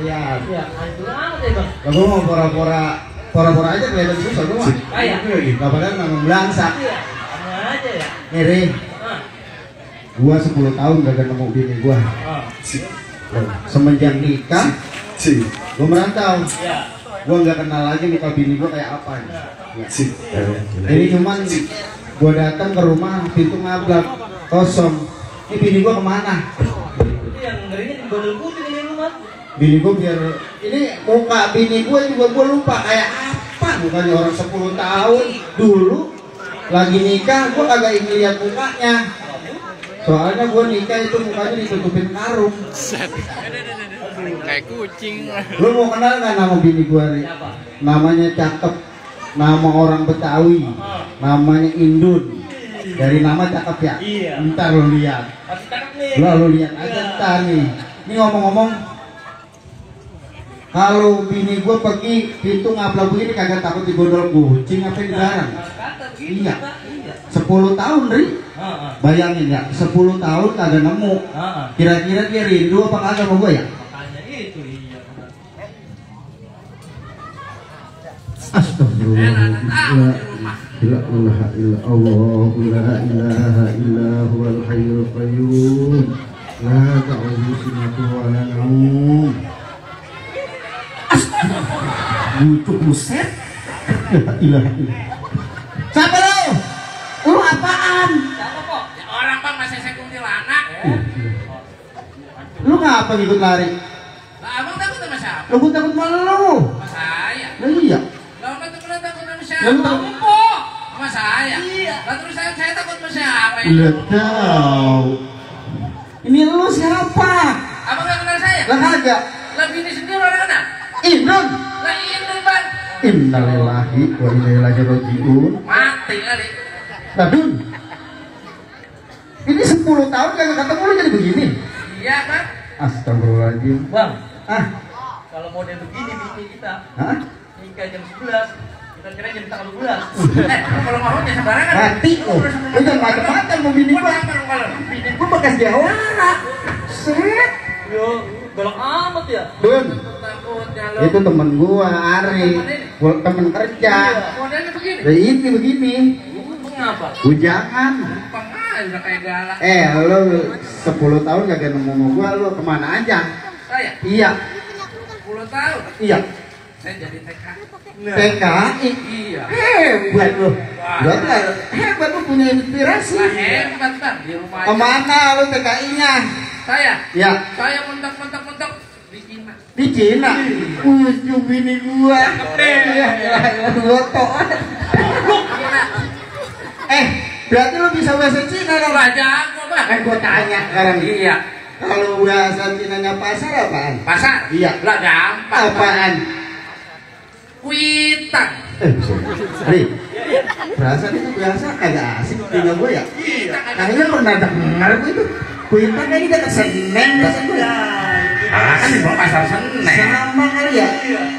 lihat. Iya, hancur amat ya bang. Kalau mau pora-pora aja kelihatan susah gua mah. Kayak. Gak padahal nggak belangsak. Iya, sama aja ya. Nih, Ri. Ah. Gua 10 tahun gak nemu bini gua. Ah. Semenjak nikah, gua merantau. Iya. Gua nggak kenal lagi nikah bini gua kayak apa nih. Iya. Jadi cuman gua datang ke rumah, pintu ngablak, kosong. Ini bini gua kemana? Itu yang ngerinya di gondol putih di rumah. Bini gua biar ini muka bini gua juga gua lupa kayak apa. Bukannya orang 10 tahun dulu lagi nikah gua kagak ingin lihat mukanya. Soalnya gua nikah itu mukanya ditutupin karung. Kayak kucing. Lu mau kenal nggak nama bini gua nih? Siapa? Namanya cakep, nama orang Betawi, namanya Indun. Dari nama cakep ya? Iya. Ntar lu lihat. Masih cakep nih. Lu lihat aja ntar nih. Ini ngomong-ngomong, kalau bini gua pergi pintu ngablak begini kagak takut digondol kucing apa yang dilarang? Kata gitu. Iya. Iya. 10 tahun Ri. Heeh. Bayangin ya, 10 tahun kagak nemu. Heeh. Kira-kira dia rindu apa kagak sama gua ya? Makanya itu iya. Astagfirullah. La ilaha illa Allah, la ilaha illa huwal hayyul qayyum. La ta'udhu sinatu wa la naum. Butuh buset. La ilaha illa. Siapa lu? Lu apaan? Siapa kok? Ya, orang bang masih saya kuntilanak. Lu ngapa ngikut lari? Lah abang takut sama siapa? Lu takut malu lu. Sama saya. Lah iya. Lah abang tuh pernah takut sama siapa? Lalu takut- Empok. Sama saya. Iya. Lah terus saya takut sama siapa? Udah tahu. Ini lu siapa? Abang nggak kenal saya? Lah kagak. Lah bini sendiri orang kenal? Indun. Lah ini bang. Innalillahi wa inna ilaihi raji'un. Mati kali. Nah, Dun. Ini 10 tahun kagak ketemu lu jadi begini. Iya bang. Astagfirullahaladzim. Bang, Ah, kalau model begini bini kita hah? nikah jam 11, kita kira jam tanggal 12. Kalau ngomong jangan sembarangan. Mati lu. Lu jangan macam-macam mau bini gua. Bini gua bekas jawara. Set. Yo, galak amat ya. Dun. Takutnya lo. Itu temen gua, Ari. Gua temen kerja. Modelnya begini. Nah, ini begini. Mengapa? Bujangan. Gampang aja udah kayak galak. Lu 10 tahun kagak nemu sama gua, lu kemana aja? Saya Iya. 10 tahun. Iya. Saya jadi TK. TKI. Iya. Hebat lu. Berarti hebat lu punya inspirasi. Lah hebat bang di rumah aja. Kemana lu TKI-nya? Saya. Ya, Saya mentok di Cina. di Cina. Ujung bini gua. Ya, foto. Berarti lu bisa bahasa Cina dong. Lah jago bang. Gua tanya sekarang. Iya. Kalau bahasa Cinanya pasar apaan? Pasar. Iya. Lah gampang. Apaan? Kuitang. Ri, perasaan itu biasa kagak asik tinggal gue ya? Iya. Kayaknya pernah dengar gue itu. Kuitang kayaknya dekat Senen bahasa gue. Kan di bawah pasar Senen. Sama kali ya?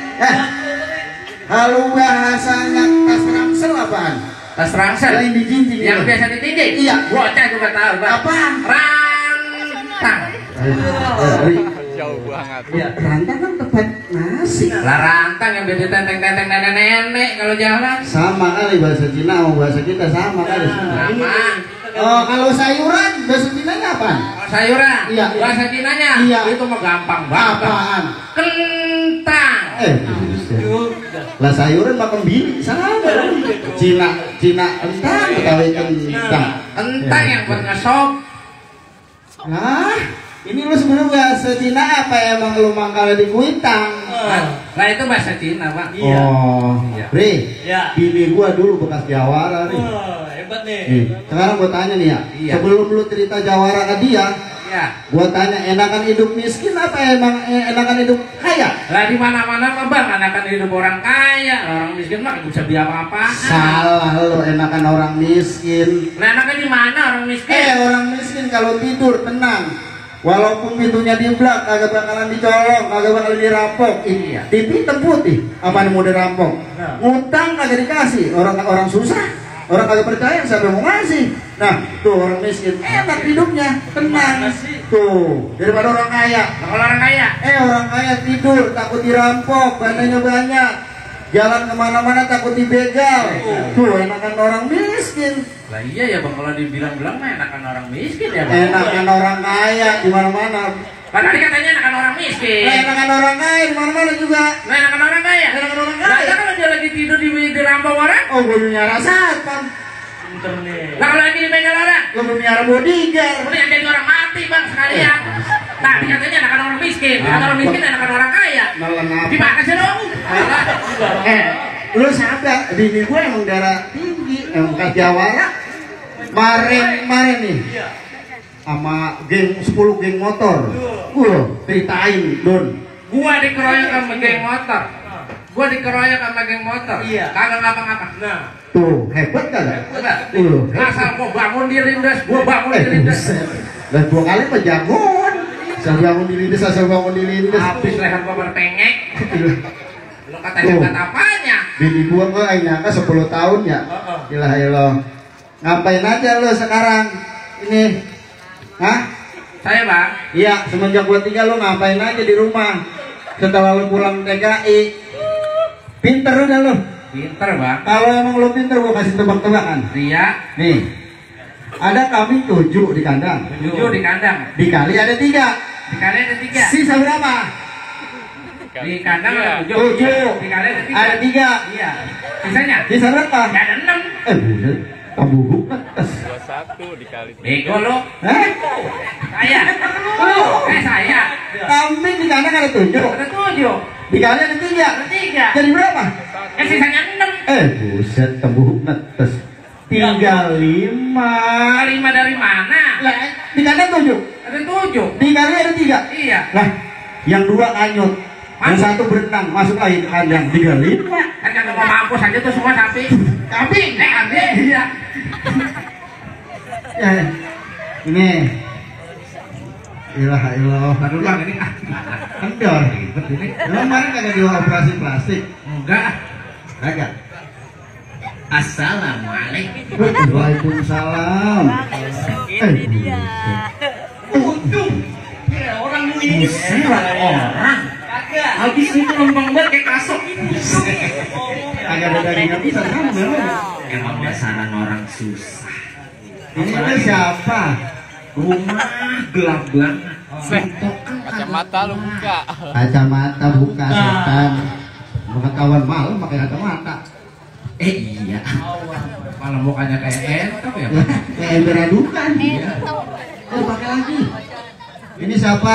Kalau bahasanya tas rangsel apaan? Tas rangsel. Yang dijinjing Yang itu. biasa ditindik. Iya. Bocah juga tahu bang. Apaan? Rantang. Ri, Jauh banget. Iya. rantang kan tempat nasi. Lah rantang yang biasa tenteng-tenteng nenek-nenek kalau jalan. Sama kali bahasa Cina sama bahasa kita sama kali. Sama. Oh, kalau sayuran bahasa Cinanya apaan? Sayuran. Iya. Bahasa Cinanya. Iya. Itu mah gampang banget. Apaan? Kentang. Lah sayuran makan bini sama Cina entah Betawi kentang. Kentang yang buat ngesop. Nah, ini lu sebenarnya bahasa Cina apa emang lu mangkal di Kuitang? Lah itu bahasa Cina pak. Iya. Oh, Iya. Ri, Iya. bini gua dulu bekas jawara nih. Hebat nih. Nih, sekarang gua tanya nih ya, Iya. sebelum lu cerita jawara ke dia, Iya. gua tanya enakan hidup miskin apa emang enakan hidup kaya? Lah di mana-mana mah bang anak hidup orang kaya, orang miskin mah nggak bisa beli apa-apa. Salah lu, enakan orang miskin. Lah anaknya di mana orang miskin? Orang miskin kalau tidur tenang. Walaupun pintunya diblak, kagak bakalan dicolong, kagak bakalan dirampok. Iya. TV hitam putih, apa mau dirampok? Nah. Ngutang kagak dikasih, orang susah, orang kagak percaya siapa yang mau ngasih. Nah, tuh orang miskin, enak hidupnya, tenang. Mana sih? Tuh, daripada orang kaya. Nah, kalau orang kaya, Orang kaya tidur takut dirampok, bandanya banyak. Jalan kemana-mana takut dibegal. Tuh, enakan orang miskin. lah iya ya bang, kalau dibilang-bilang mah enakan orang miskin ya bang. Enakan orang kaya di mana-mana. Kan tadi katanya enakan orang miskin. Enakan orang kaya di mana-mana juga. Nah, enakan orang kaya. Enakan orang Lah kaya. kalau dia lagi tidur di rampok orang, Oh, gue nyara satpam. Pinter nih. lah kalau lagi dipegang orang, Lo belum nyara bodyguard. kemudian jadi orang mati bang sekalian. Tadi katanya enakan orang miskin, enakan orang miskin enakan orang kaya. Malah ngapa? Gimana sih dong? Lu sadar, bini gue emang darah tinggi, emang kajawara. Kemarin nih, sama geng 10 geng motor. Ceritain, Don. Gua dikeroyok sama geng motor. Iya. Kagak ngapa-ngapa. Nah, Tuh, hebat kagak? Asal gua bangun dilindas, gua bangun dilindas. Dan 2 kali mah jagoan. Asal bangun dilindas. Habis leher gua bertengek. Lu kata Tuh. hebat apanya? Bini gua aing nyangka 10 tahun ya. Ilah. Ngapain aja lo sekarang? Ini. Hah? Saya bang, Iya, semenjak gua tinggal lo ngapain aja di rumah? Setelah lo pulang TKI. Pinter udah lo. pinter bang. Kalau emang lo pinter gua kasih tebak-tebakan. Dia Nih. Ada kambing 7 di kandang. 7 di kandang, Dikali ada 3. dikali ada 3. Sisa berapa? Di kandang ada 7. 7. Dikali ada 3. Ada 3. Iya. Sisanya? Sisa berapa? Ya ada 6. Buset. Kamu. 21 dikali 3. Bego lu. Hah? Saya. Saya. Kambing di kandang ada 7. Ada 7. Dikali ada 3. Ada 3. Jadi berapa? Sisanya 6. Buset, tembuk netes. Tinggal 5. 5 dari mana? Lah, di kandang 7. Ada 7. Dikali ada 3. Iya. Lah, yang 2 anyut. Yang 1 berenang, masuk lagi ke kandang. Tinggal 5. Kan kagak mau mampus aja tuh semua sapi. Kambing. Kambing. Iya. Ya, ini. Ilah. Aduh bang ini Kendor ribet ini. Emang kemarin kagak dioperasi plastik? enggak. Kagak. Assalamualaikum. Waalaikumsalam. untung. Ya, orang ini. Orang. Kagak. Habis itu lembang banget kayak kasok. Kagak ada dagingnya bisa sambel. Emang dasaran orang susah. Ini siapa? Rumah gelap banget. Kacamata lu buka. Kacamata buka setan. Pengetahuan malam pakai kacamata. Iya. Malah mukanya kayak entok ya. Ya, kayak ember adukan. Iya. Pakai lagi. Ini siapa?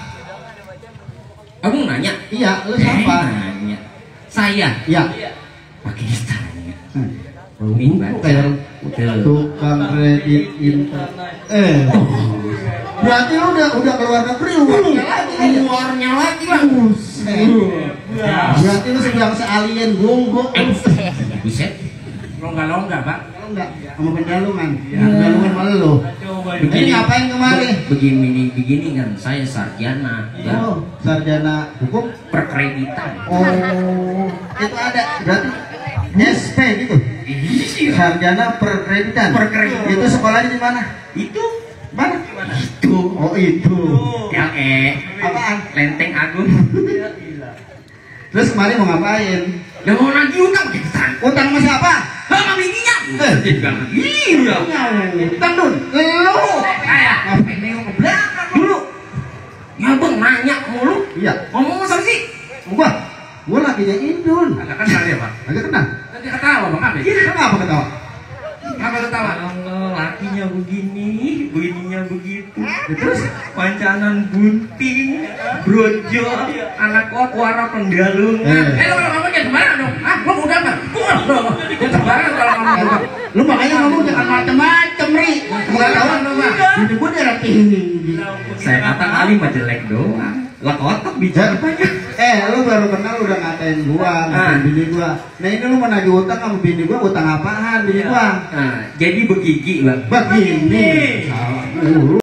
Kamu nanya? Iya, lu siapa? Nanya. Saya. Iya. Pakai tanya. Buku kayak tukang kredit internet. Berarti lu udah keluar negeri, luarnya lagi. Keluarnya lagi bang. Berarti lu sedang sealien gonggong. Buset. Longga bang. Kalau enggak sama pendalungan. Pendalungan malah lo. Ini ngapain kemari? Begini kan saya sarjana ya. Oh, sarjana hukum. Perkreditan. Oh, itu ada. Berarti SP gitu. Sarjana perkreditan. Itu sekolahnya di mana? Itu Mana? itu Oh, itu. LE Apaan? Lenteng Agung. Terus kemarin mau ngapain? Yang mau nagih utang kita. Utang sama siapa? Sama bininya. Iya. Utang dun. Lu. Saya. Ngapain nengok ke belakang dulu? Ya bang nanya mulu. Iya. Ngomong apa sih? Gua lakinya Indun. Agak kenal dia pak. Agak kenal. Nanti ketawa bang Abi. Kenapa ketawa? Apa ketawa? Allah, lakinya begini, bininya begitu. Terus Pancanan bunting, brojo, anak kok wara penggalung. Lo kalau ngomong jangan sembarangan dong. Ah, gua udah mah. Jangan sembarangan kalau ngomong. lu makanya ngomong jangan macem-macem, Ri. Pengetahuan lu mah. Ini gua darah tinggi. Saya kata kali mah jelek doang. Lah kotak bicara banyak. Lu baru kenal udah ngatain gua, ngatain bini gua. Nah ini lu mau nagih utang sama bini gua, utang apaan bini gua? Nah, jadi begigi bang. Begini. Salah.